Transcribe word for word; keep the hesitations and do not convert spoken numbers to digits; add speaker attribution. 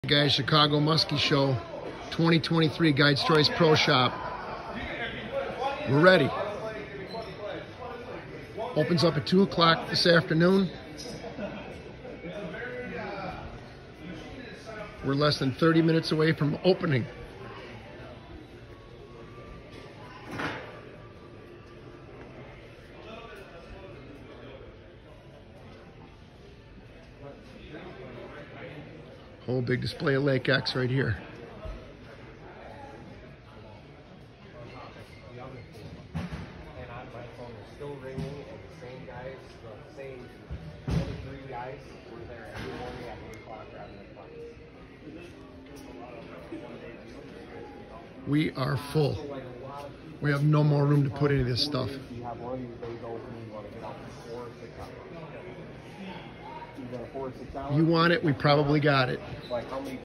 Speaker 1: Guys, Chicago Muskie Show twenty twenty-three Guide's Choice Pro Shop. We're ready. Opens up at two o'clock this afternoon. We're less than thirty minutes away from opening. Whole big display of Lake X right here.
Speaker 2: Still ringing, and the same guys, the same three guys were there every morning at eight o'clock grabbing their clients.
Speaker 1: We are full. We have no more room to put any of this stuff.
Speaker 2: You have one of these days open, you want to get out for four or six hours. You got four or six hours.
Speaker 1: You want it, we probably got it.
Speaker 2: Like how many